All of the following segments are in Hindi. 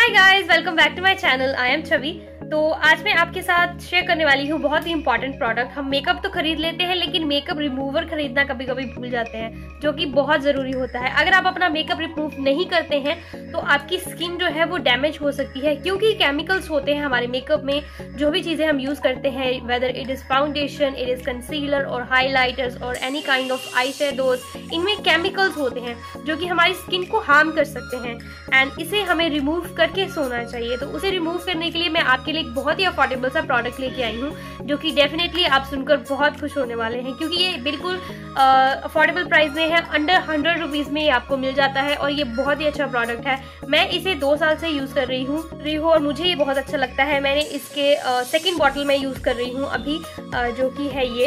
Hi guys, welcome back to my channel. I am Chhavi. तो आज मैं आपके साथ शेयर करने वाली हूँ बहुत ही इंपॉर्टेंट प्रोडक्ट। हम मेकअप तो खरीद लेते हैं लेकिन मेकअप रिमूवर खरीदना कभी कभी भूल जाते हैं, जो कि बहुत ज़रूरी होता है। अगर आप अपना मेकअप रिमूव नहीं करते हैं तो आपकी स्किन जो है वो डैमेज हो सकती है, क्योंकि केमिकल्स होते हैं हमारे मेकअप में। जो भी चीज़ें हम यूज़ करते हैं, whether it is foundation, it is concealer और हाईलाइटर्स और any kind of eye shadows, इनमें केमिकल्स होते हैं जो कि हमारी स्किन को हार्म कर सकते हैं एंड इसे हमें रिमूव करके सोना चाहिए। तो उसे रिमूव करने के लिए मैं आपके लिए एक बहुत ही अफोर्डेबल सा प्रोडक्ट लेके आई हूँ, जो कि डेफिनेटली आप सुनकर बहुत खुश होने वाले हैं, क्योंकि ये बिल्कुल अफोर्डेबल प्राइस में है। अंडर 100 रुपीज़ में ये आपको मिल जाता है और ये बहुत ही अच्छा प्रोडक्ट है। मैं इसे 2 साल से यूज़ कर रही हूँ और मुझे ये बहुत अच्छा लगता है। मैंने इसके सेकेंड बॉटल में यूज़ कर रही हूँ अभी, जो कि है ये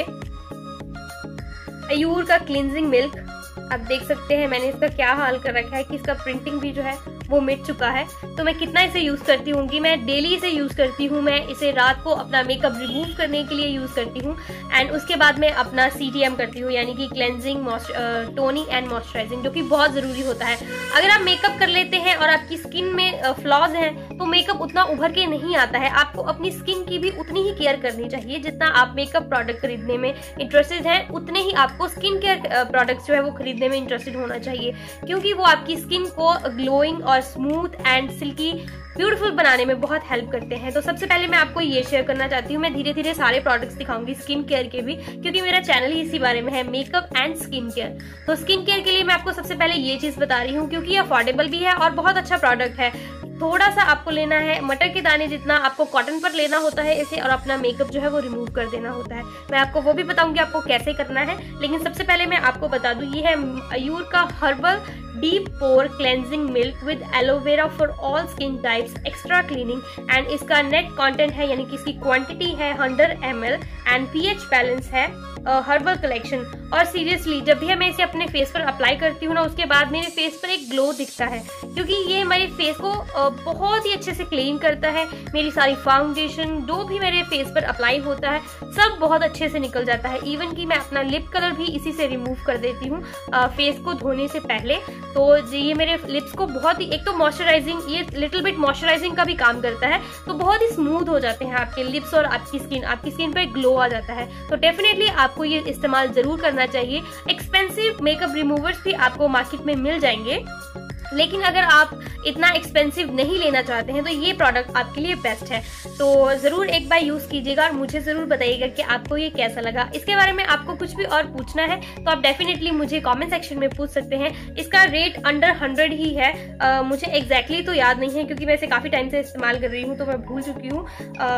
अयूर का क्लींजिंग मिल्क। आप देख सकते हैं मैंने इसका क्या हाल कर रखा है कि इसका प्रिंटिंग भी जो है वो मिट चुका है। तो मैं कितना इसे यूज़ करती हूँ कि मैं डेली इसे यूज़ करती हूँ। मैं इसे रात को अपना मेकअप रिमूव करने के लिए यूज़ करती हूँ एंड उसके बाद मैं अपना CTM करती हूँ, यानी कि क्लेंजिंग, टोनिंग एंड मॉइस्चराइजिंग, जो कि बहुत ज़रूरी होता है। अगर आप मेकअप कर लेते हैं और आपकी स्किन में फ्लॉज हैं तो मेकअप उतना उभर के नहीं आता है। आपको अपनी स्किन की भी उतनी ही केयर करनी चाहिए जितना आप मेकअप प्रोडक्ट खरीदने में इंटरेस्टेड हैं, उतने ही आपको स्किन केयर प्रोडक्ट्स जो है वो खरीदने में इंटरेस्टेड होना चाहिए, क्योंकि वो आपकी स्किन को ग्लोइंग और स्मूथ एंड सिल्की ब्यूटीफुल बनाने में बहुत हेल्प करते हैं। तो सबसे पहले मैं आपको ये शेयर करना चाहती हूँ। मैं धीरे धीरे सारे प्रोडक्ट्स दिखाऊंगी, स्किन केयर के भी, क्योंकि मेरा चैनल ही इसी बारे में है, मेकअप एंड स्किन केयर। तो स्किन केयर के लिए मैं आपको सबसे पहले ये चीज़ बता रही हूँ, क्योंकि ये अफोर्डेबल भी है और बहुत अच्छा प्रोडक्ट है। थोड़ा सा आपको लेना है, मटर के दाने जितना आपको कॉटन पर लेना होता है इसे, और अपना मेकअप जो है वो रिमूव कर देना होता है। मैं आपको वो भी बताऊंगी आपको कैसे करना है, लेकिन सबसे पहले मैं आपको बता दूं, ये है अयूर का herbal deep pore cleansing milk with aloe vera for all skin types, extra cleaning. And इसका नेट कंटेंट है, यानी कि इसकी क्वांटिटी है 100 ml एंड pH बैलेंस है हर्बल कलेक्शन। और सीरियसली जब भी मैं इसे अपने फेस पर अप्लाई करती हूँ ना, उसके बाद मेरे फेस पर एक ग्लो दिखता है, क्योंकि ये मेरे फेस को बहुत ही अच्छे से क्लीन करता है। मेरी सारी फाउंडेशन जो भी मेरे फेस पर अप्लाई होता है सब बहुत अच्छे से निकल जाता है। इवन कि मैं अपना लिप कलर भी इसी से रिमूव कर देती हूँ फेस को धोने से पहले। तो ये मेरे लिप्स को बहुत ही, एक तो मॉइस्चराइजिंग, ये लिटिल बिट मॉइस्चराइजिंग का भी काम करता है, तो बहुत ही स्मूथ हो जाते हैं आपके लिप्स और आपकी स्किन पर ग्लो आ जाता है। तो डेफिनेटली आपको ये इस्तेमाल जरूर करना चाहिए। एक्सपेंसिव मेकअप रिमूवर्स भी आपको मार्केट में मिल जाएंगे, लेकिन अगर आप इतना एक्सपेंसिव नहीं लेना चाहते हैं तो ये प्रोडक्ट आपके लिए बेस्ट है। तो ज़रूर एक बार यूज़ कीजिएगा और मुझे ज़रूर बताइएगा कि आपको ये कैसा लगा। इसके बारे में आपको कुछ भी और पूछना है तो आप डेफिनेटली मुझे कमेंट सेक्शन में पूछ सकते हैं। इसका रेट अंडर 100 ही है। मुझे एग्जैक्टली तो याद नहीं है, क्योंकि मैं इसे काफ़ी टाइम से इस्तेमाल कर रही हूँ तो मैं भूल चुकी हूँ।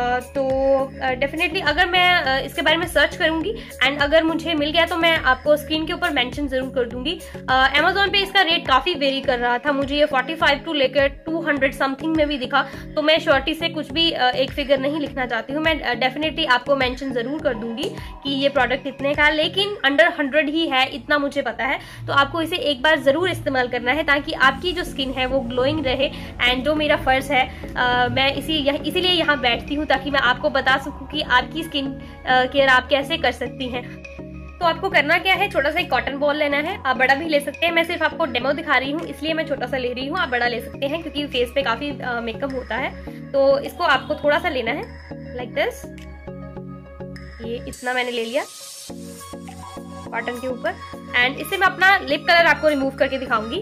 तो डेफिनेटली अगर मैं इसके बारे में सर्च करूँगी एंड अगर मुझे मिल गया तो मैं आपको स्क्रीन के ऊपर मैंशन ज़रूर कर दूँगी। अमेजोन पे इसका रेट काफ़ी वेरी कर रहा था, मुझे ये 45 टू लेकर 200 समथिंग में भी दिखा, तो मैं श्योरिटी से कुछ भी एक फिगर नहीं लिखना चाहती हूँ। मैं डेफिनेटली आपको मेंशन जरूर कर दूंगी कि ये प्रोडक्ट इतने का, लेकिन अंडर 100 ही है, इतना मुझे पता है। तो आपको इसे एक बार जरूर इस्तेमाल करना है ताकि आपकी जो स्किन है वो ग्लोइंग रहे। एंड जो मेरा फर्ज है, मैं इसीलिए यहाँ बैठती हूँ ताकि मैं आपको बता सकूँ कि आपकी स्किन केयर आप कैसे कर सकती हैं। तो आपको करना क्या है, छोटा सा एक कॉटन बॉल लेना है। आप बड़ा भी ले सकते हैं, मैं सिर्फ आपको डेमो दिखा रही हूँ इसलिए मैं छोटा सा ले रही हूँ। आप बड़ा ले सकते हैं क्योंकि फेस पे काफी मेकअप होता है। तो इसको आपको थोड़ा सा लेना है लाइक दिस। ये इतना मैंने ले लिया कॉटन के ऊपर एंड इससे मैं अपना लिप कलर आपको रिमूव करके दिखाऊंगी।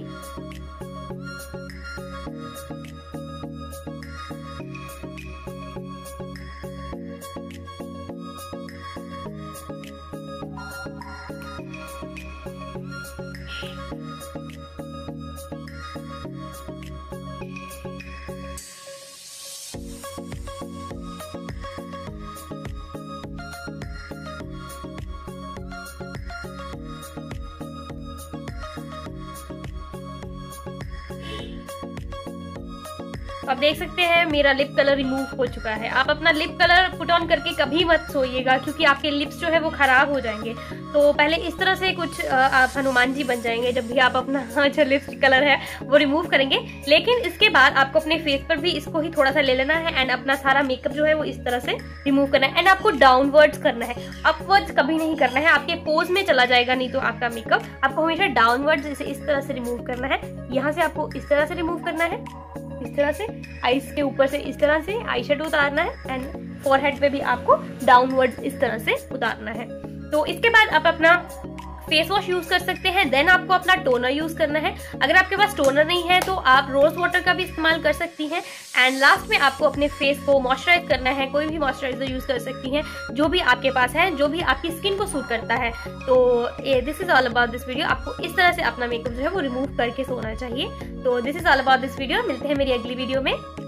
आप देख सकते हैं मेरा लिप कलर रिमूव हो चुका है। आप अपना लिप कलर पुट ऑन करके कभी मत सोइएगा, क्योंकि आपके लिप्स जो है वो खराब हो जाएंगे। तो पहले इस तरह से कुछ आप हनुमान जी बन जाएंगे जब भी आप अपना जो लिपस्टिक कलर है वो रिमूव करेंगे। लेकिन इसके बाद आपको अपने फेस पर भी इसको ही थोड़ा सा ले लेना है एंड अपना सारा मेकअप जो है वो इस तरह से रिमूव करना है। एंड आपको डाउनवर्ड्स करना है, अपवर्ड्स कभी नहीं करना है, आपके पोज में चला जाएगा नहीं तो आपका मेकअप। आपको हमेशा डाउनवर्ड्स इस तरह से रिमूव करना है। यहाँ से आपको इस तरह से रिमूव करना है, इस तरह से आईज के ऊपर से इस तरह से आई शेडो उतारना है एंड फोरहेड पे भी आपको डाउनवर्ड्स इस तरह से उतारना है। तो इसके बाद आप अपना फेस वॉश यूज कर सकते हैं। देन आपको अपना टोनर यूज करना है। अगर आपके पास टोनर नहीं है तो आप रोज वाटर का भी इस्तेमाल कर सकती हैं। एंड लास्ट में आपको अपने फेस को मॉइस्चराइज करना है। कोई भी मॉइस्चराइजर यूज कर सकती हैं जो भी आपके पास है, जो भी आपकी स्किन को सूट करता है। तो this is all about this video. आपको इस तरह से अपना मेकअप जो है वो रिमूव करके सोना चाहिए। तो this is all about this video. मिलते हैं मेरी अगली वीडियो में।